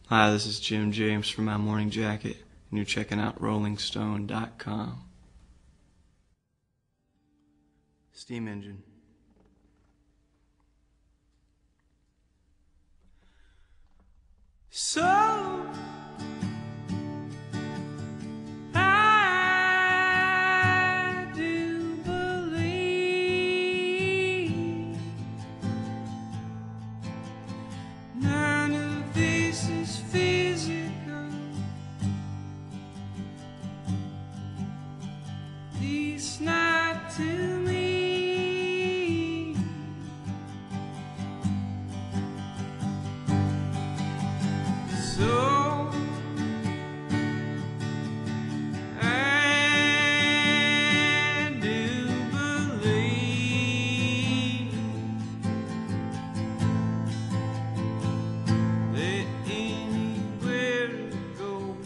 Hi, this is Jim James from My Morning Jacket, and you're checking out RollingStone.com. Steam engine. So I do believe none of this is physical, at least not to me. So I do believe that anywhere it goes,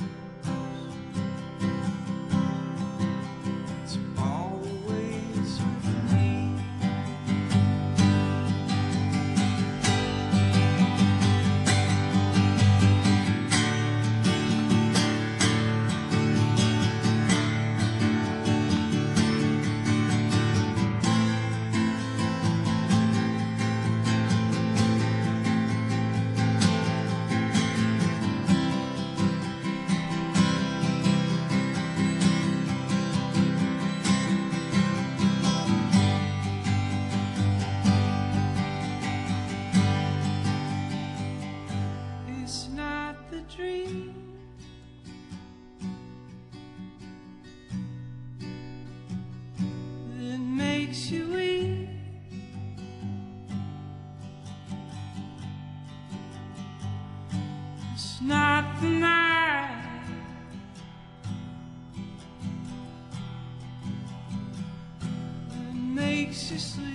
it's always with me. It's not the dream that makes you weak. It's not the night that makes you sleep.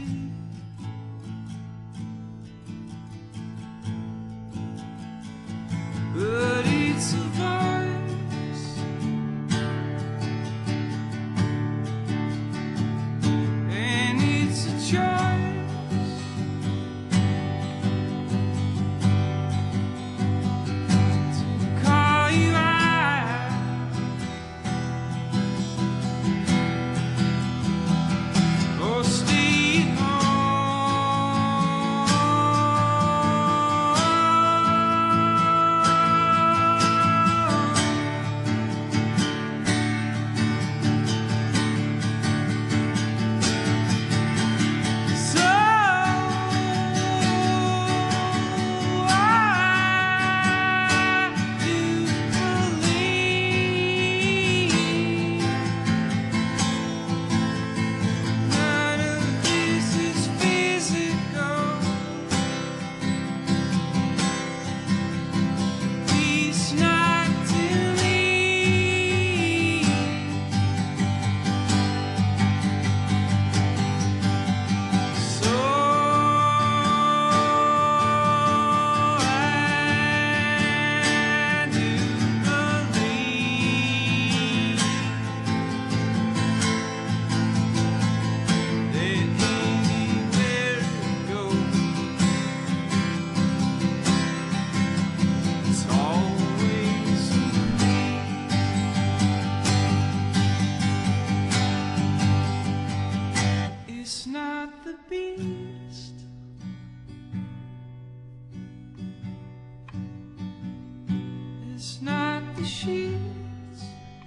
But it's a voice, and it's a choice, to call you out, or stay home. It's not the beast, it's not the sheets,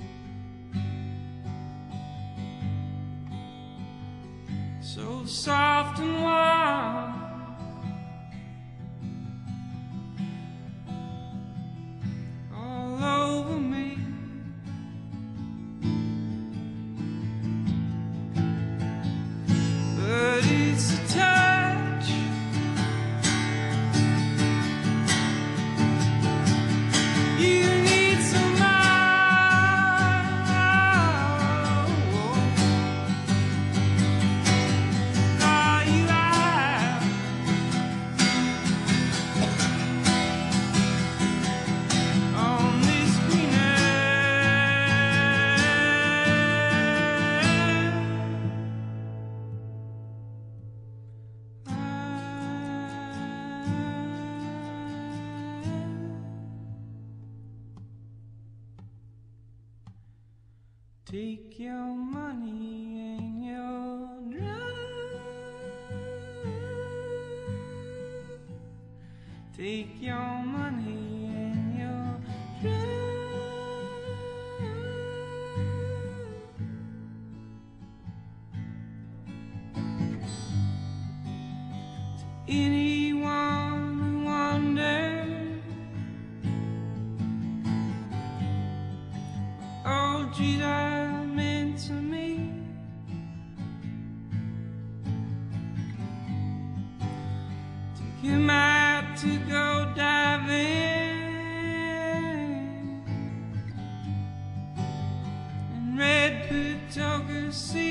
so soft and warm, all over me. But it's a touch, you need some more. Call you out, Take your money and your drugs. Take your money and your drugs. To anyone who wonders, oh Jesus meant to me, take him out to go diving in red Pawtucket Sea.